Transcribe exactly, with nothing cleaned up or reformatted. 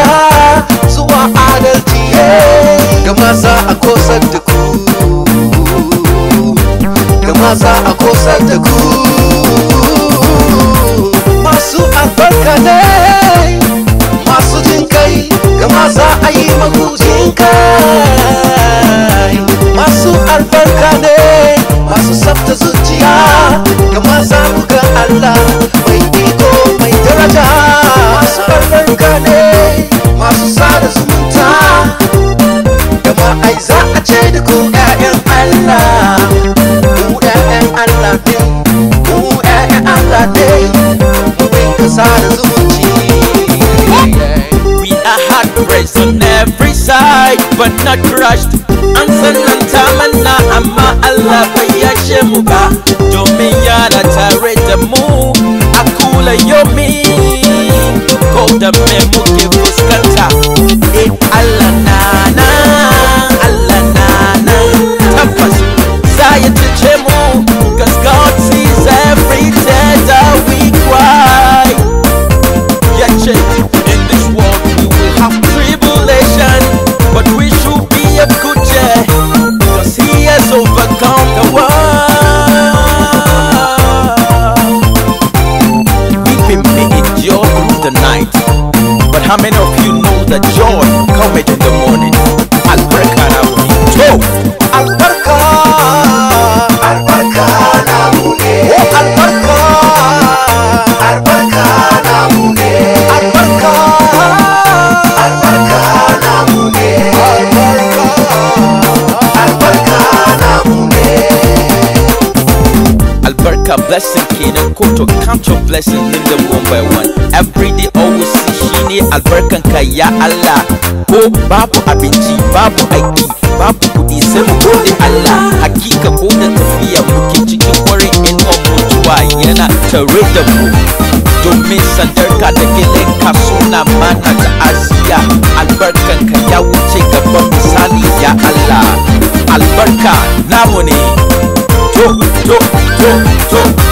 zuwa adalci gama za a kosar da ku gama za a kosar da ku masu albarka ne masu jin kai gama za a yi maku jin kai masu albarka ne masu sabta zuciya gama za ku ga Allah mai iko mai daraja masu albarka ne masu sada zumunta gama ai za a ce da ku ƴaƴan Allah mu ƴaƴan Allah ne mu ƴaƴan Allah ne mu rinka sada zumunci. We are hard pressed on every side but not crushed. An sannan ta manna amma Allah bai yashe mu ba domin yana tare da mu a kula yomi ko da me muke fuskanta. Eh Allah na na Allah na na tabbas za ya cece mu cause God sees every tear that we cry. Yeah, check. In this world we will have tribulation, but we should be of good cheer cause He has overcome the world. Weeping may endure through the night, but how many of you know that joy cometh in the morning? Albarka na muni to Albarka Albarka na mune oh albarka Albarka na mune Albarka Albarka na mune Albarka Albarka na mune Albarka blessing kenan ko to count your blessings in them one by one. Every day always see shine albarkan ka ya Allah. Ko babu abinci babu aiki babu kudi sai mu gode Allah. Hakika ko da tafiya muke cikin kwarin in mutuwa yana tare da mu domin sandarka da gidanka suna mana ta asiya. Albarkan ka ya wuce gaban misali ya Allah. Albarka namu ne to to to to